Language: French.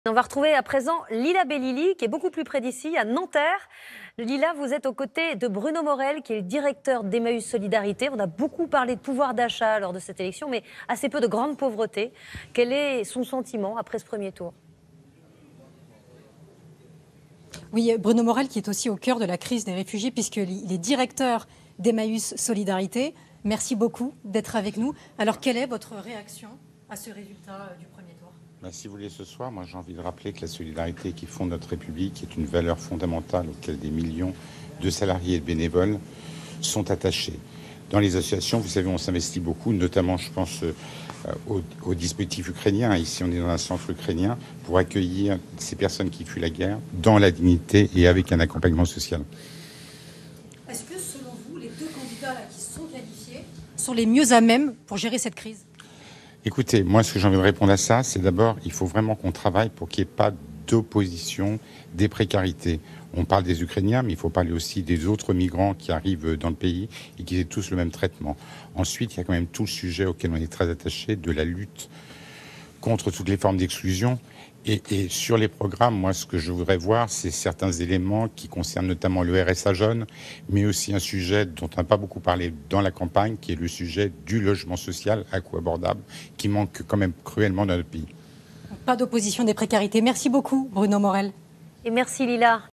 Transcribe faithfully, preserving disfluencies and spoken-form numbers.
On va retrouver à présent Lila Bellili, qui est beaucoup plus près d'ici, à Nanterre. Lila, vous êtes aux côtés de Bruno Morel, qui est le directeur d'Emmaüs Solidarité. On a beaucoup parlé de pouvoir d'achat lors de cette élection, mais assez peu de grande pauvreté. Quel est son sentiment après ce premier tour? Oui, Bruno Morel qui est aussi au cœur de la crise des réfugiés, puisqu'il est directeur d'Emmaüs Solidarité. Merci beaucoup d'être avec nous. Alors, quelle est votre réaction à ce résultat du premier tour? Ben, si vous voulez, ce soir, moi j'ai envie de rappeler que la solidarité qui fonde notre République est une valeur fondamentale auquel des millions de salariés et de bénévoles sont attachés. Dans les associations, vous savez, on s'investit beaucoup, notamment, je pense, euh, au, au dispositif ukrainien. Ici, on est dans un centre ukrainien pour accueillir ces personnes qui fuient la guerre dans la dignité et avec un accompagnement social. Est-ce que, selon vous, les deux candidats là, qui sont qualifiés sont les mieux à même pour gérer cette crise? Écoutez, moi, ce que j'ai envie de répondre à ça, c'est d'abord, il faut vraiment qu'on travaille pour qu'il n'y ait pas d'opposition, des précarités. On parle des Ukrainiens, mais il faut parler aussi des autres migrants qui arrivent dans le pays et qui aient tous le même traitement. Ensuite, il y a quand même tout le sujet auquel on est très attaché de la lutte contre toutes les formes d'exclusion. Et, et sur les programmes, moi, ce que je voudrais voir, c'est certains éléments qui concernent notamment le R S A jeune, mais aussi un sujet dont on n'a pas beaucoup parlé dans la campagne, qui est le sujet du logement social à coût abordable, qui manque quand même cruellement dans notre pays. Pas d'opposition des précarités. Merci beaucoup, Bruno Morel. Et merci Lila.